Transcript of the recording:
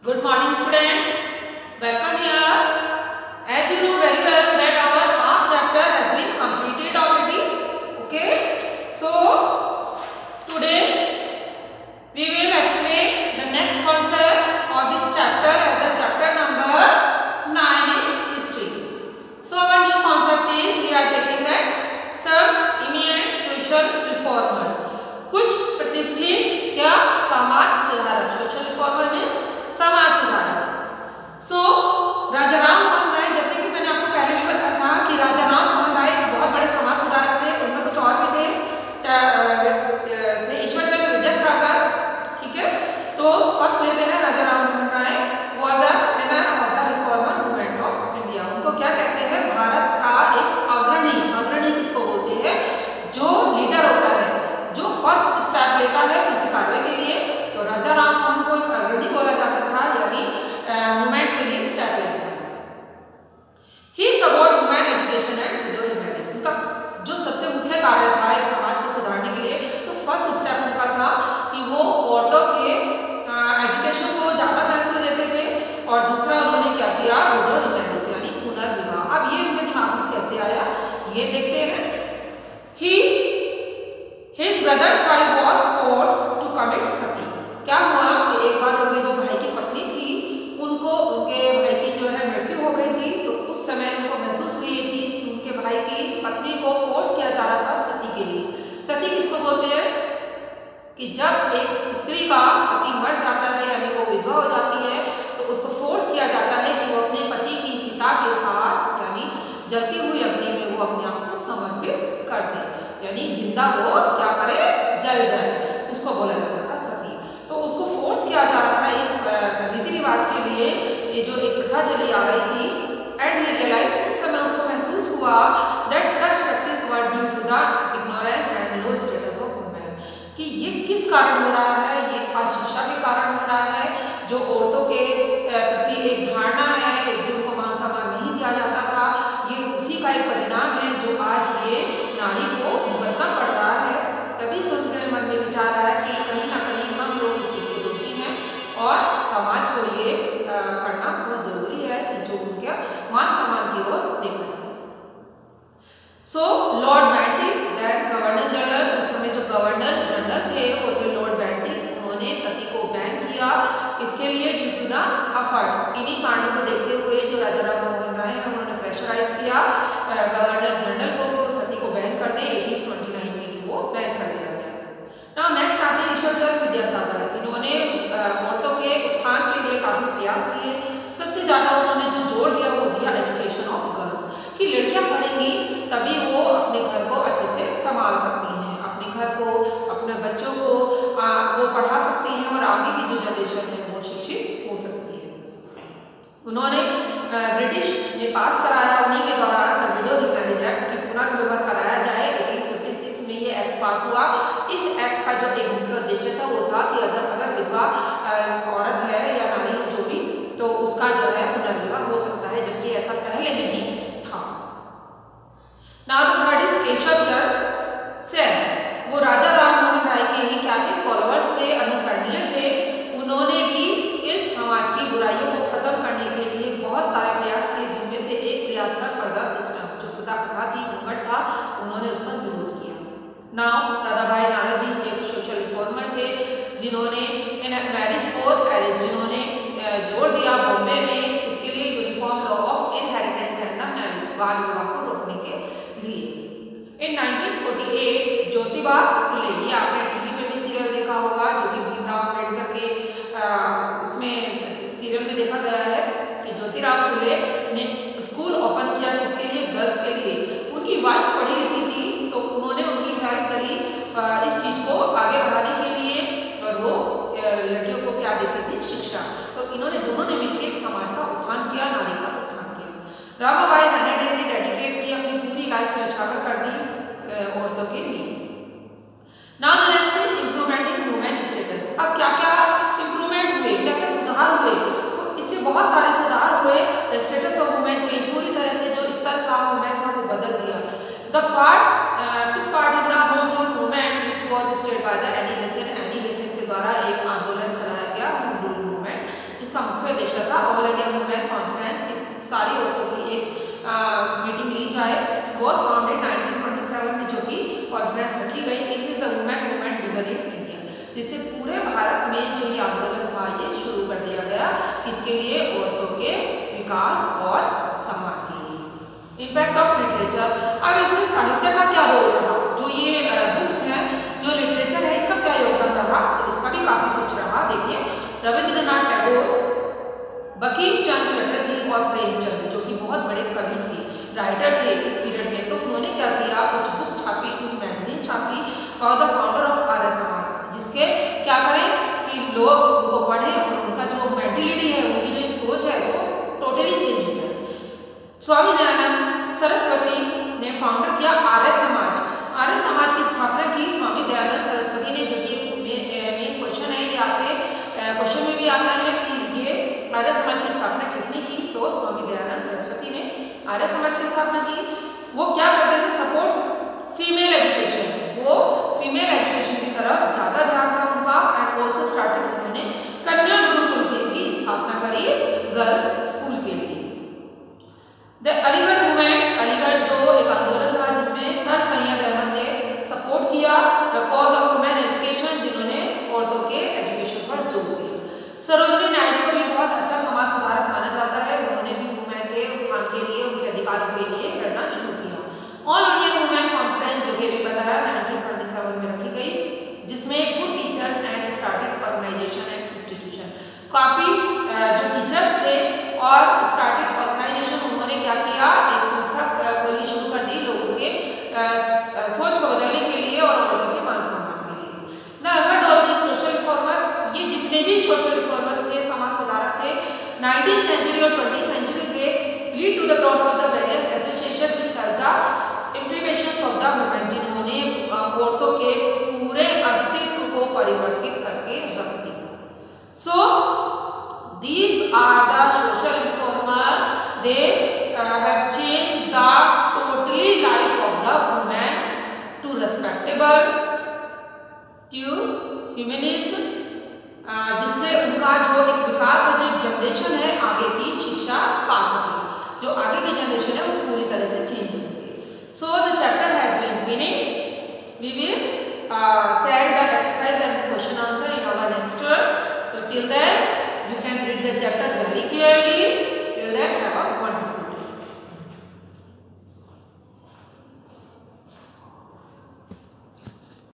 Good morning, students. Welcome here. As you know very well that our half chapter has been completed already. Okay. So today we will explain the next concept of this chapter as the chapter number 9 in history. So our new concept is we are taking that some eminent social reformers. कुछ प्रतिष्ठित क्या समाज सुधारक. Social reformer means समाज सुधारक. सो राजा राम मोहन राय, जैसे कि मैंने आपको पहले भी बताया था कि राजा राम मोहन राय एक बहुत बड़े समाज सुधारक थे. उनमें कुछ और भी थे ईश्वर चंद्र विद्यासागर. ठीक है, तो फर्स्ट लेते हैं Raja Ram Mohan Roy was a member of the reformer movement of India. उनको क्या कहते हैं? भारत का एक अग्रणी किसको बोलते हैं? जो लीडर होता है, जो फर्स्ट स्टेप लेता है किसी कार्य के लिए, तो राजा राम मोहन को एक अग्रणी बोला जाता था, यानी मूवमेंट के लिए स्टेप लेता है. He support women education and widow marriage. उनका जो सबसे मुख्य कार्य था एक समाज को सुधारने के लिए, तो फर्स्ट स्टेप उनका था कि वो औरतों के एजुकेशन को ज़्यादा महत्व देते थे. और दूसरा उन्होंने क्या किया? विडो मैरिज यानी पुनर्विवाह. अब ये उनके दिमाग में कैसे आया ये देखते हैं. His brother's wife was forced to commit sati. क्या हुआ कि एक बार उनके जो भाई की पत्नी थी, उनको उनके भाई की जो है मृत्यु हो गई थी. तो उस समय उनको महसूस हुई ये चीज कि उनके भाई की पत्नी को फोर्स किया जा रहा था सती के लिए. सती किसको बोलते हैं? कि जब एक स्त्री का पति मर जाता है यानी वो विधवा हो जाती है, तो उसको फोर्स किया जाता है कि वो अपने पति की चिता के साथ यानी जलती हुई अग्नि में वो अपने आप को समर्पित कर दे, यानी जिंदा वो क्या करे? जल जाए. उसको बोला जाता था सती. तो उसको फोर्स किया जा रहा था इस रीति रिवाज के लिए, ये जो एक प्रथा चली आ रही थी. एंड ही रियलाइज, उस समय उसको महसूस हुआ that such practice were due to the ignorance and low status of women. कि ये किस कारण हो रहा है? ये अशिक्षा के कारण हो रहा है. जो औरतों के प्रति एक धारणा है, जो उनको मान सम्मान नहीं दिया जाता था, ये उसी का एक परिणाम है जो आज ये नारी को भुगतना पड़ रहा है. तभी से उनके मन में विचार आया कि कहीं ना कहीं हम लोग इस चीज के दोषी हैं और समाज को ये करना बहुत जरूरी है कि जो उनके मान सम्मान की ओर देखा जाए. So Lord Bentinck, that governor general, उस समय जो गवर्नर जनरल थे वो थे लॉर्ड बैंटिक. उन्होंने सती को बैन किया. किसके लिए? Due to the effort. इन्हीं कांडों को देखते हुए जो राजा राम मोहन राय है उन्होंने प्रेशराइज किया गवर्नर जनरल को कि वो सती को बैन कर दे. 1829 में वो बैन कर दिया गया. नाउ नेक्स्ट आते हैं ईश्वर चंद्र विद्यासागर. इन्होंने औरतों के उत्थान के लिए काफी प्रयास किए. सबसे ज्यादा उन्होंने जो जोर दिया वो दिया एजुकेशन ऑफ गर्ल्स, कि लड़कियां पढ़ेंगी तभी वो अपने घर को अच्छे से संभाल सकती हैं, अपने घर को, अपने बच्चों को वो पढ़ा सकती हैं और आगे की जो जनरेशन है वो शिक्षित हो सकती है. उन्होंने ब्रिटिश ने पास कराया उन्हीं के दौरान द विडो मैरिज एक्ट की पुनर्विवाह कराया जाए. 1856 में ये एक्ट पास हुआ. इस एक्ट का जो एक मुख्य उद्देश्य था वो था कि अगर विधवा औरत है या नारी है जो भी, तो उसका जो है पुनर्विवाह हो सकता है, जबकि ऐसा पहले नहीं था. Now the third is Keshab Chandra Sen. वो राजा राम मोहन राय के ही क्या थे? फॉलोअर्स थे, अनुसरणीय थे. उन्होंने भी इस समाज की बुराइयों को खत्म करने के लिए बहुत सारे प्रयास किए, जिनमें से एक प्रयास था पर्दा सिस्टम. जो प्रथा थी, घूंघट था, उन्होंने उसका विरोध किया. नाउ दादाभाई नारोजी एक सोशल रिफॉर्मर थे जिन्होंने मैरिज फॉर एरेज, जिन्होंने जोर दिया बॉम्बे में इसके लिए uniform law of inheritance and the marriage, बाल विवाह को रोकने के लिए. इन 1948 ज्योतिबा फुले, ये आपने टीवी पे भी सीरियल देखा होगा जो कि भीमराव अम्बेडकर के उसमें सीरियल में देखा गया है कि ज्योतिराव फुले ने स्कूल ओपन किया. किसके लिए? गर्ल्स के लिए. उनकी वाइफ पढ़ी लिखी थी, तो उन्होंने उनकी हेल्प करी इस चीज को आगे बढ़ाने के लिए, और वो लड़कियों को क्या देती थी? शिक्षा. तो इन्होंने दोनों ने मिलकर एक समाज का उत्थान किया, नारी का उत्थान किया. रामाबाई रानडे ने डेडिकेट की अपनी पूरी लाइफ में उछावर कर दी औरतों के लिए. Now the next is improvement in women status. अब क्या क्या इंप्रूवमेंट हुए, क्या क्या सुधार हुए? तो इससे बहुत सारे सुधार हुए. The status of women change, पूरी तरह से जो स्तर था वुमेन का वो बदल दिया. The part in the home rule movement which was started by the Annie Besant के द्वारा एक आंदोलन चलाया गया, होम रूल मूवमेंट, जिसका सारी औरतों की एक मीटिंग ली जाए। वॉज फाउंडेड 1927 में, जो कि कॉन्फ्रेंस रखी गई। It is the women movement began in India, जिससे पूरे भारत में जो ये आंदोलन था ये शुरू कर दिया गया, किसके लिए? औरतों के विकास और सम्मान के लिए। इम्पैक्ट ऑफ लिटरेचर, अब इसमें साहित्य का क्या रोल रहा? जो ये बुक्स हैं, जो लिटरेचर है, इसका क्या योगदान रहा? तो इसका भी काफी कुछ रहा। देखिए, रविंद्रनाथ टैगोर, बंकिम चंद्र चटर्जी और प्रेमचंद, जो कि बहुत बड़े कवि थे, राइटर थे इस पीरियड में, तो उन्होंने क्या किया? कुछ बुक छापी, कुछ मैगजीन छापी और the founder of Arya Samaj, जिसके क्या करें कि लोग उनको पढ़ें और उनका जो मेंटेलिटी है, उनकी जो सोच है वो टोटली चेंज हो जाए। स्वामी दयानंद सरस्वती ने फाउंडर किया आर्य समाज। आर्य समाज की स्थापना की स्वामी दयानंद सरस्वती ने, जो कि मेन क्वेश्चन है, ये आपके क्वेश्चन में भी आता है कि ये आर्य समाज की स्थापना किसने की? तो स्वामी दयानंद सरस्वती ने आर्य समाज की स्थापना की। वो क्या करते थे? सपोर्ट फीमेल एजुकेशन, वो फीमेल एजुकेशन की तरफ ज्यादा ध्यान था उनका। एंड ऑल्सो स्टार्टेड, उन्होंने कन्या गुरुकुल की भी स्थापना करी गर्ल्स स्कूल के लिए। द अलीगढ़ मूवमेंट, अलीगढ़ जो एक आंदोलन था जिसमें सर सैयद अहमद ने सपोर्ट किया the cause of women education, जिन्होंने औरतों के एजुकेशन पर जोर दिया। सरोजिनी नायडू को भी बहुत अच्छा समाज सुधारक माना जाता है। उन्होंने भी वुमेन के उत्थान के लिए, उनके अधिकारों के लिए लड़ना शुरू किया। ऑल इंडिया वुमेन कॉन्फ्रेंस, जो कि अभी बताया 1927 में रखी गई, जिसमें good teachers and started organisation and institution, काफी जो टीचर्स थे और स्टार्टेड ऑर्गेनाइजेशन, उन्होंने क्या किया? एक संस्था खोलनी शुरू कर दी लोगों के सोच को बदलने के लिए और औरतों के मान सम्मान के लिए। The effort of the social reformers, ये जितने भी सोशल रिफॉर्मर्स थे, समाज सुधारक थे, 19th सेंचुरी और 20th सेंचुरी के, lead to the growth of the various association which help the implementation of the movement, जिन्होंने औरतों के पूरे अस्तित्व को परिवर्तित करके रख दिया। सो these are the social reformer, they have changed the totally life of the woman to respectable, to humanism, जिससे उनका जो एक विकास है, जो एक जनरेशन है आगे की शिक्षा पा सके, जो आगे की जनरेशन है वो पूरी तरह से चेंज हो सके। So the chapter has been finished. We will send the exercise and the question answer in our next. So till then you can read the chapter very clearly